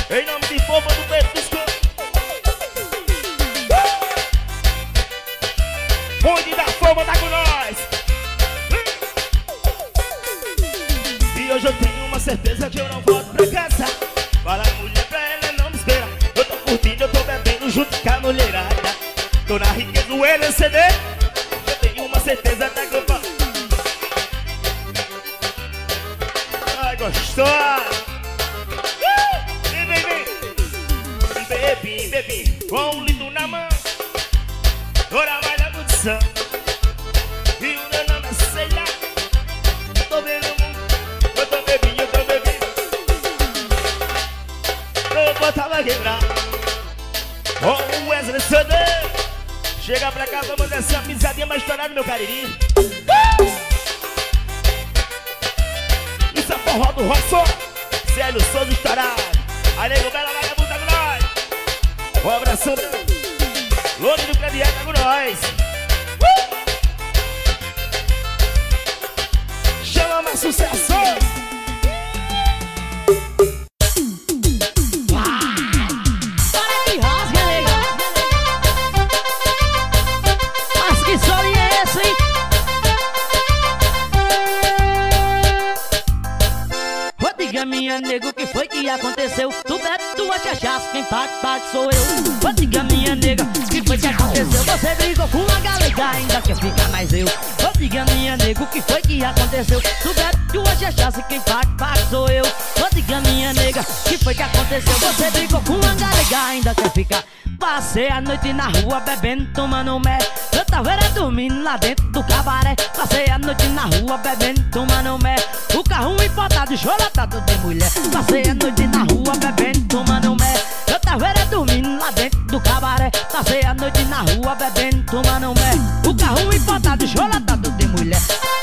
Em nome de Foma do Peito dos Campos. Bonde da Fama tá com nós. E hoje eu tenho uma certeza que eu não volto pra casa. Fala mulher pra ela não me espera. Eu tô curtindo, eu tô bebendo junto com a mulherada. Tô na riqueza, o LCD. Eu tenho uma certeza da Globo. Ai, gostosa. Bebi, com um litro na mão. Agora vai na condição. E o meu nome é sei lá. Eu tô vendo o mundo. Eu tô bebi. Eu botava quebrar. Com o Wesley CD. Chega pra cá, vamos essa pisadinha mais estourada, meu Cariri. Isso é forró do Rossó. Célio Souza estourado. Aí, nego, bela vagabunda com nós. Um abração, Lone do Crediário tá com nós. Chama mais sucesso. Para que rasga, legal. Mas que som é esse, hein? Ô, diga minha nego, que foi que aconteceu? Tu bebe, tu acha chato, quem paga sou eu. Ô, diga minha nega, que foi que aconteceu? Você brigou com uma galega, ainda quer ficar mais eu. Ô, diga minha nego, que foi que aconteceu? Tu bebe, tu acha chato, quem paga sou eu. Ô, diga minha nega, que foi que aconteceu? Você brigou com uma galega, ainda quer ficar. Passei a noite na rua bebendo, tomando mé. Eu tava era dormindo lá dentro do cabaré. Passei a noite na rua bebendo, tomando mé. O carro importado, cholatado de mulher. Passei a noite na rua bebendo, tomando mé. Eu tava era dormindo lá dentro do cabaré. Passei a noite na rua bebendo, tomando mé. O carro importado, cholatado de mulher.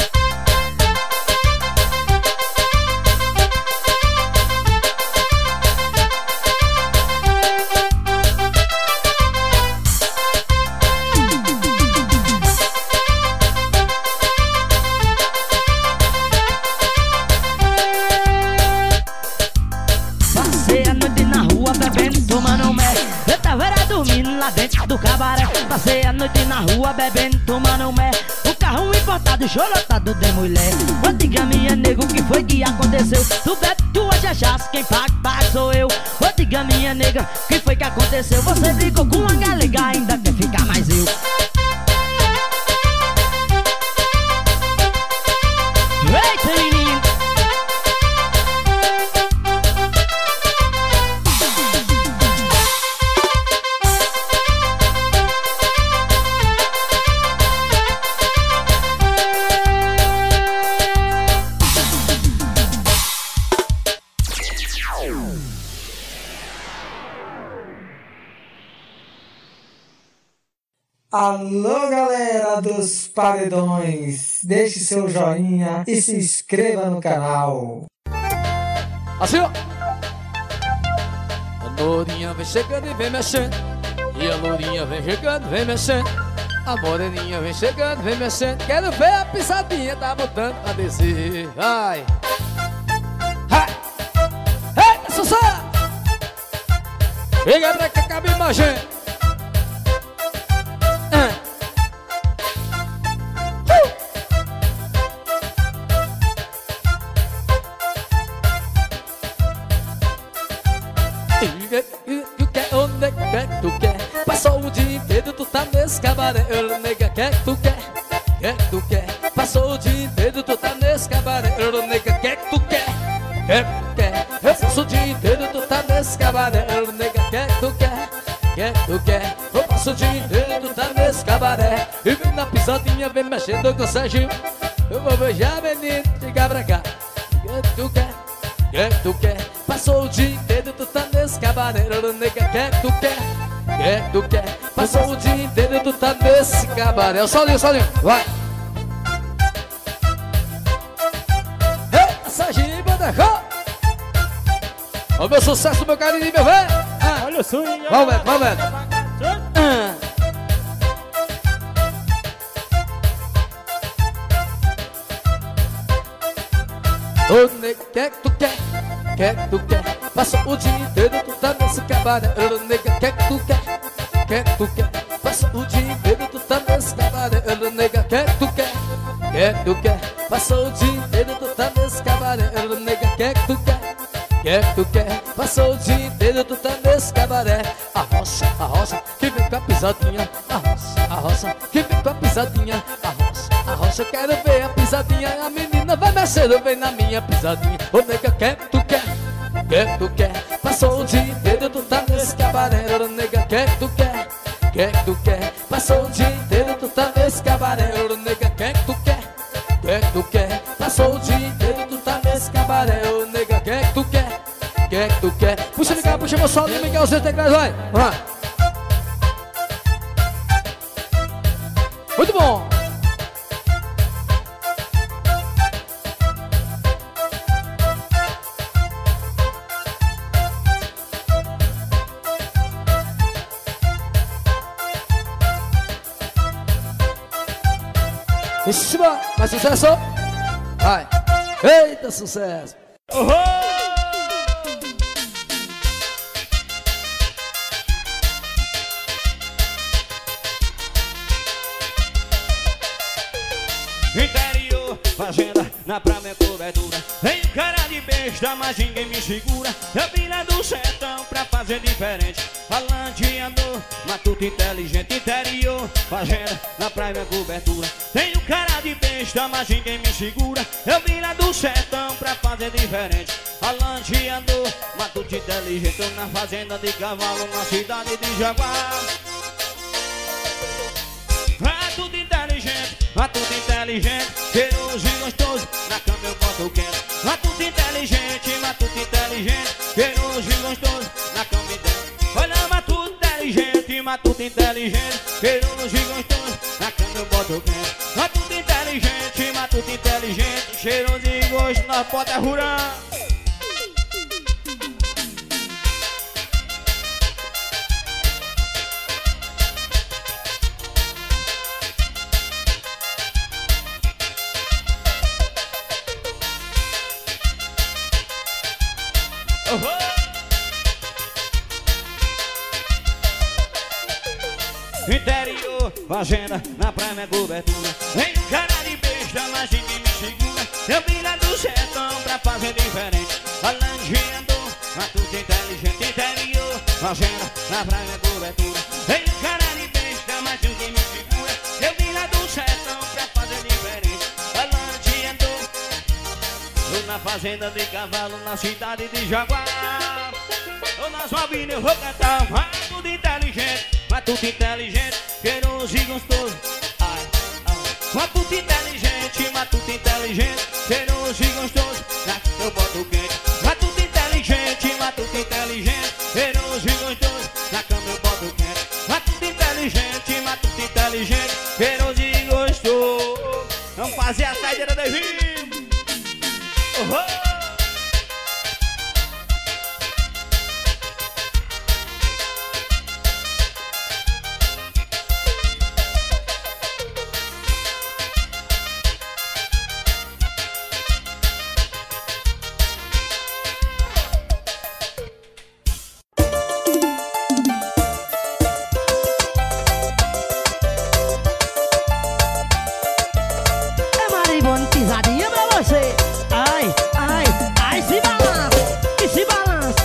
Dentro do cabaré, passei a noite na rua bebendo, tomando mé. O carro importado, cholatado de mulher. Ô, diga minha nego, o que foi que aconteceu? Tu bebe, tu acha chato, quem paga sou eu. Ô, diga minha nega, o que foi que aconteceu? Você brigou com uma galega, ainda quer ficar mais eu. Eita, menino! Alô, galera dos paredões, deixe seu joinha e se inscreva no canal. Assim, ó. A lourinha vem chegando e vem mexendo. E a lourinha vem chegando, vem mexendo. A moreninha vem chegando, vem mexendo. Quero ver a pisadinha, tá botando a descer. Vai. Vai. Eita, sucesso. Chega pra cá, cabe imagem. Onde quer que tu quer? Passou o dia inteiro, tu tá nesse cabaré. Eu nega, quer que tu quer? Quer que tu quer? Passou o dia inteiro, tu tá nesse cabaré. Eu nega, quer que tu quer? Quer que tu quer? Eu passo o dia inteiro, tu tá nesse cabaré. Eu nega, quer que tu quer? Quer que tu quer? Eu passo o dia inteiro, tu tá nesse cabaré. E vem na pisadinha, vem mexendo com o Serginho. Eu vou beijar, menino, chega pra cá. Quer que tu quer? Quer que tu quer? Passou o dia inteiro, tu tá nesse cabaré. Nega, quer que tu quer? Quer que tu quer? Passou o dia inteiro, tu tá nesse cabaré. O solinho, vai. Ei, Serginho, Bandejão. Olha o meu sucesso, meu carinho, meu velho. Olha o swing. Vamos ver. Ô, nega, quer que tu quer? Quer que tu quer? Passou o dia inteiro, tu tá cabaré, nega, que tu quer? Que tu quer? Passou o dia inteiro tu tá nesse cabaré, nega, que tu quer? Que tu quer? Passou o dia inteiro tu tá nesse cabaré, nega, que tu quer? Que tu quer? Passou o dia inteiro tu tá nesse cabaré. A roça, que vem com a pisadinha. A roça, que vem com a pisadinha. A roça, eu quero ver a pisadinha. A menina vai mexendo, vem na minha pisadinha. Ô nega, que tu quer? Que tu quer? Passou o dia inteiro tu tá nesse cabaré, nega, que tu quer? Que tu quer? Passou o dia inteiro tu tá nesse cabaré, nega, que tu quer? Que tu quer? Passou o dia inteiro tu tá nesse cabaré, nega, que tu quer? Que tu quer? Puxa ligar, puxa meu solo, Miguel, os teclados, vai! Vamos lá! Muito bom! Em cima, mais sucesso! Vai! Eita, sucesso! Interior, fazenda, na praia é cobertura. Vem o cara de besta, mas ninguém me segura. Eu vim lá do sertão pra fazer diferente. Falanteador, matuto inteligente. Interior, fazenda, na praia é cobertura. Tem o cara de besta, mas ninguém me segura. Eu vim lá do sertão pra fazer diferente. Falanteador, matuto inteligente. Tô na fazenda de cavalo, na cidade de Jaguar. Matuto inteligente, matuto inteligente, cheiroso e gostoso, na cama eu boto quente. Matuto inteligente, cheiroso e gostoso, na cama eu boto. Olha, matuto inteligente, cheiroso e gostoso, na cama eu boto quente. Matuto inteligente, cheiroso e gostoso, na porta rural. Interior, fazenda, na praia é cobertura. Vem o cara de besta, mas ninguém me segura. Eu vim lá do sertão pra fazer diferente. Falangeador, matuto inteligente. Interior, fazenda, na praia é cobertura. Vem o cara de besta, mas ninguém me segura. Eu vim lá do sertão pra fazer diferente. Falangeador, tô na fazenda de cavalo, na cidade de Jaguar. Tô nas Malvinas, eu vou cantar. Matuto inteligente, cheiroso e gostoso. Ai, ai. Matuto inteligente, cheiroso e gostoso. Na cama eu boto quente. Matuto inteligente, cheiroso e gostoso. Na cama eu boto quente. Matuto inteligente, cheiroso e gostoso. Vamos fazer a saideira de rio. Pisadinha pra você. Ai, ai, ai, se balança, e se balança.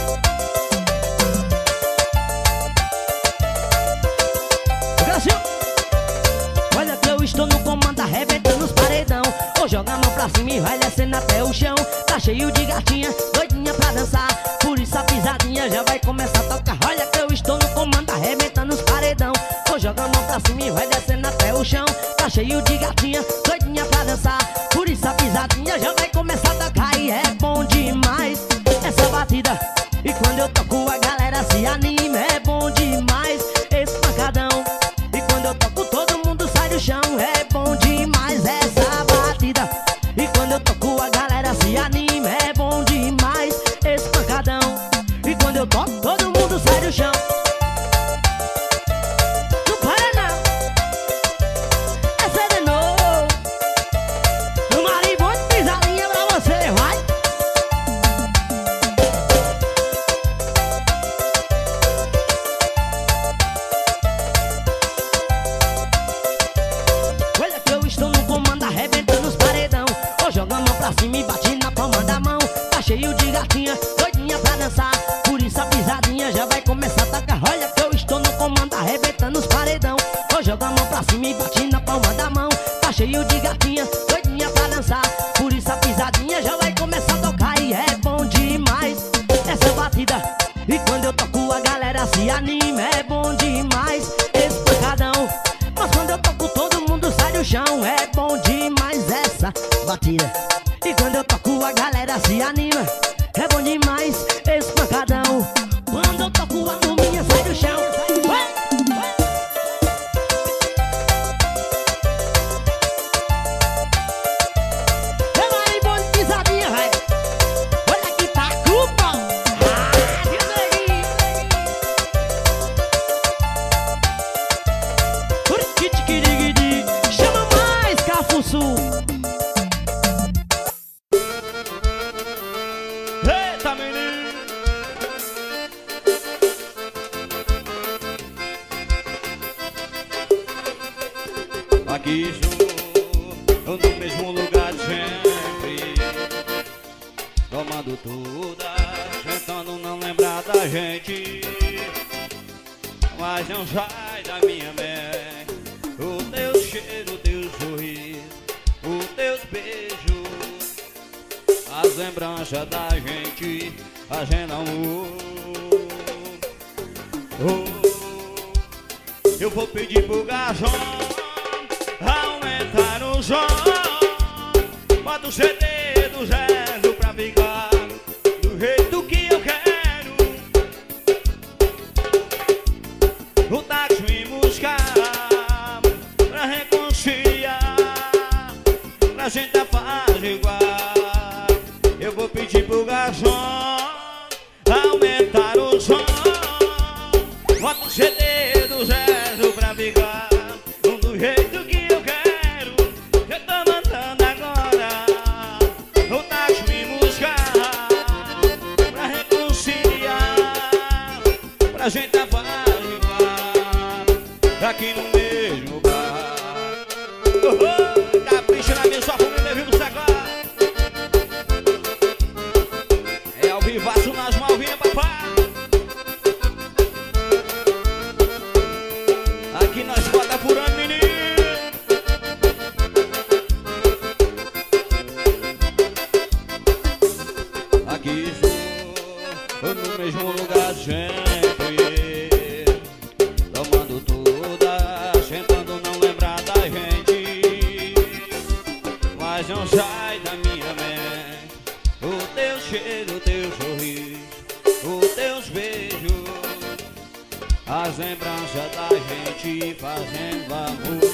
Brasil, olha que eu estou no comando, arrebentando os paredão. Vou jogar a mão pra cima e vai descendo até o chão. Tá cheio de gatinha, doidinha pra dançar. Por isso a pisadinha já vai começar a tocar. Olha que eu estou no comando, arrebentando os paredão. Vou jogar a mão pra cima e vai descendo até o chão. Tá cheio de gatinha, doidinha pra dançar. Por isso a pisadinha já vai começar a tocar. E é bom demais essa batida. E quando eu toco a galera se anima. É bom demais esse pancadão. E quando eu toco todo mundo sai do chão. É bom demais essa batida. E quando eu toco a galera se anima. É bom demais esse pancadão. E quando eu toco todo mundo sai do chão. Não para não. Essa é de novo. No maribondo pisadinha pra você, vai. Quando eu toco a galera se anima, é bom demais esse pancadão. Mas quando eu toco todo mundo sai do chão, é bom demais essa batida. E quando eu toco a galera se anima, é bom demais esse pancadão. Quando eu toco a turminha sai do chão. Eita, menino! Aqui estou, no mesmo lugar de sempre, tomando toda, tentando não lembrar da gente, mas não sai da minha mente o teu cheiro, o teu sorriso, os teus beijos, as lembranças da gente, fazendo amor. Eu vou pedir pro garçom aumentar o som, bota o CD do Zezo pra ficar do jeito que eu quero. O táxi me buscar pra reconciliar, pra gente apaziguar. Eu vou pedir pro garçom aumentar o som, bota o CD do Zezo pra ficar do jeito que eu quero. Eu tô mandando agora o táxi me buscar pra reconciliar, pra gente apaziguar aqui no mesmo bar. Capricha na minha, só família vindo sacar. É ao vivaço nas Malvinhas, papai. Aqui nós bota furando, menino. Aqui estou, no mesmo lugar sempre, tomando toda, tentando não lembrar da gente, mas não sai da minha mente o teu cheiro, o teu sorriso, os teus beijos, as lembranças da gente fazendo amor.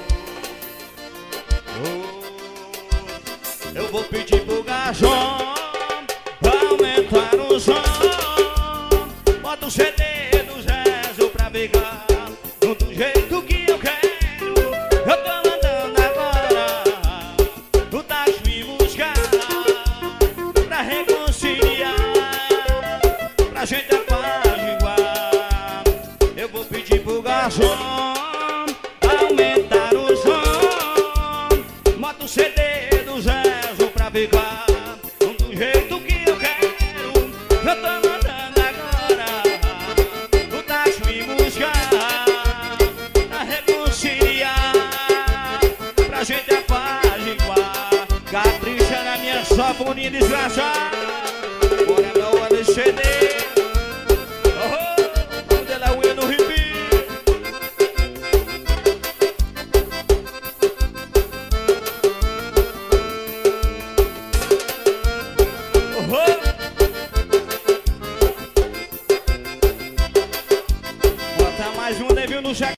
Eu vou pedir pro garçom aumentar o som, bota o CD do Zezo pra ficar do jeito que eu quero. Eu tô mandando agora o táxi me buscar pra reconciliar, pra gente apaziguar. Eu vou pedir pro garçom aumentar o som, bota o CD do Zezo pra ficar do jeito que eu quero. Eu tô mandando agora o táxi me buscar pra reconciliar, pra gente apaziguar. Capricha na minha sanfoninha desgraçada. Bora não olha esse CD. Oh, dela unha no hippie. Bota mais um, Devinho no check.